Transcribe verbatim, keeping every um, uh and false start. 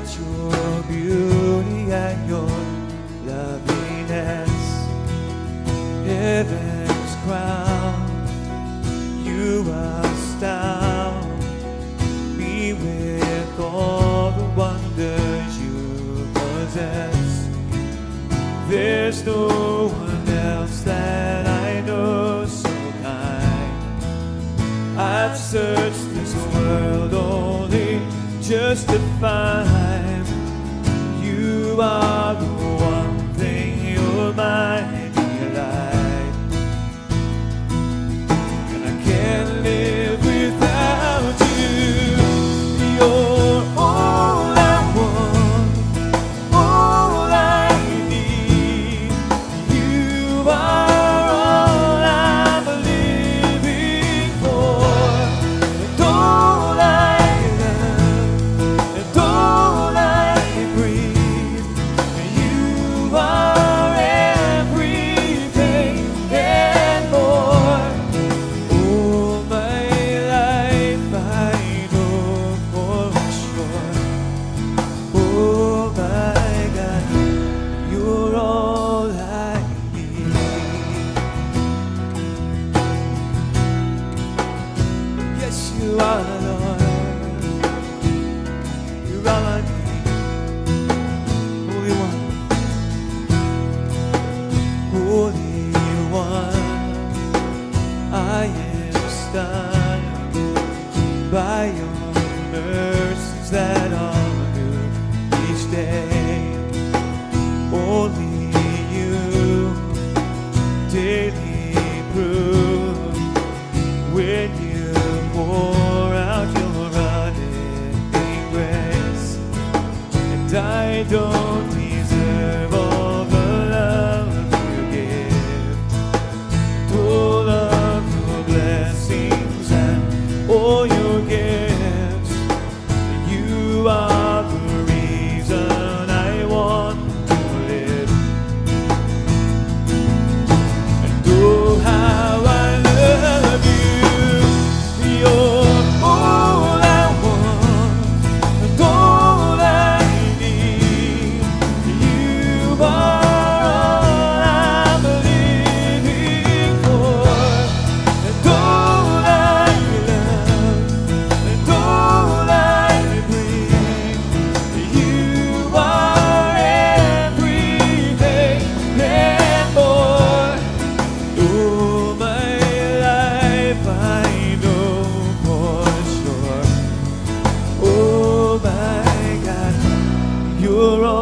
at your beauty and your loveliness. Heaven's crown, you astound me with all the wonders you possess. There's no one else that I know so kind. I've searched this world only just to find you are the one thing, you're my delight. And I can't live without you. You're all I want, all I need. You are all I'm living for. And all I love, and all I breathe. You are everything and more. All my life I know for sure. Oh my God, you're all I need. Yes, you are, Lord. You're all I need. Holy One, Holy One, I am stunned by your mercies that are new each day. Only you daily prove when you pour out your unending grace. And I don't deserve all the love you give, all of your blessings and all your gifts. You are the reason I want to live. And oh, how I love you. You're all I want, and all I need. You are all I'm living for. And all I love, and all I breathe. You are everything and more. All my life I know for sure. Oh my God, you're all